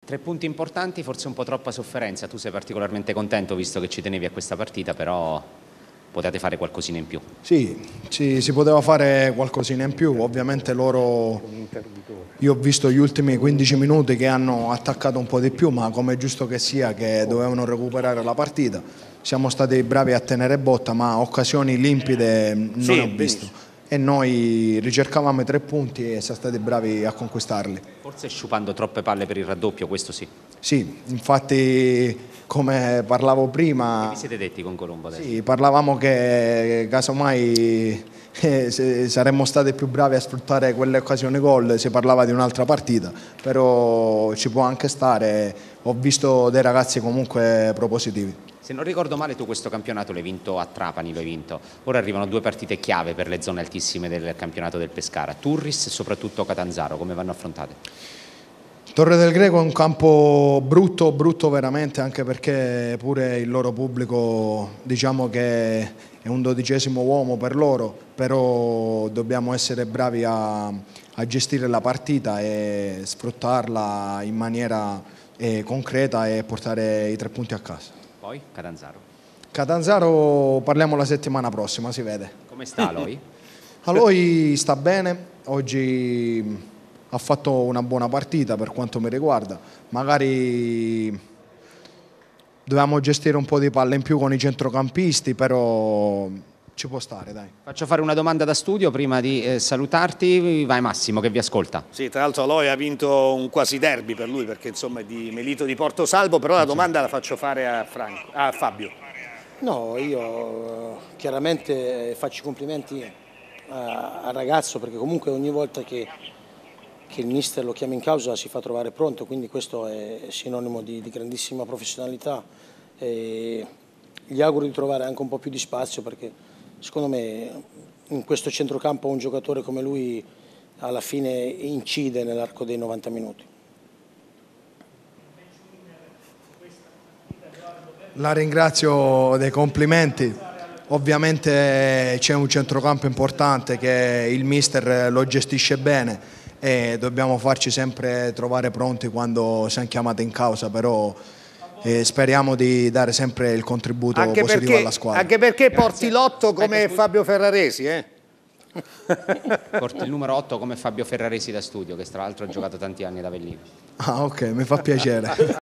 3 punti importanti, forse un po' troppa sofferenza. Tu sei particolarmente contento visto che ci tenevi a questa partita, però potete fare qualcosina in più. Sì, si poteva fare qualcosina in più, ovviamente loro, io ho visto gli ultimi 15 minuti che hanno attaccato un po' di più, ma come è giusto che sia, che dovevano recuperare la partita, siamo stati bravi a tenere botta, ma occasioni limpide non ne ho visto. E noi ricercavamo i 3 punti e siamo stati bravi a conquistarli. Forse sciupando troppe palle per il raddoppio, questo sì. Sì, infatti come parlavo prima... Che vi siete detti con Colombo adesso? Sì, parlavamo che casomai saremmo stati più bravi a sfruttare quelle occasioni gol, si parlava di un'altra partita, però ci può anche stare, ho visto dei ragazzi comunque propositivi. Se non ricordo male tu questo campionato l'hai vinto a Trapani, l'hai vinto. Ora arrivano 2 partite chiave per le zone altissime del campionato del Pescara, Turris e soprattutto Catanzaro, come vanno affrontate? Torre del Greco è un campo brutto, brutto veramente, anche perché pure il loro pubblico diciamo che è un 12° uomo per loro, però dobbiamo essere bravi a gestire la partita e sfruttarla in maniera concreta e portare i 3 punti a casa. Poi Catanzaro? Catanzaro parliamo la settimana prossima, si vede. Come sta Aloi? Aloi sta bene, oggi ha fatto una buona partita per quanto mi riguarda, magari dovevamo gestire un po' di palle in più con i centrocampisti, però ci può stare, dai. Faccio fare una domanda da studio prima di salutarti, vai Massimo che vi ascolta. Sì, tra l'altro Aloi ha vinto un quasi derby per lui perché insomma è di Melito di Portosalvo, però la domanda la faccio fare a Fabio. No, io chiaramente faccio i complimenti al ragazzo perché comunque ogni volta che il mister lo chiama in causa si fa trovare pronto, quindi questo è sinonimo di grandissima professionalità e gli auguro di trovare anche un po' più di spazio perché secondo me in questo centrocampo un giocatore come lui alla fine incide nell'arco dei 90 minuti. La ringrazio dei complimenti, ovviamente c'è un centrocampo importante che il mister lo gestisce bene e dobbiamo farci sempre trovare pronti quando siamo chiamati in causa, però speriamo di dare sempre il contributo positivo alla squadra. Anche perché porti l'8 come Fabio Ferraresi, Porti il numero 8 come Fabio Ferraresi da studio, che tra l'altro ha giocato tanti anni da Avellino. Ah, ok, mi fa piacere.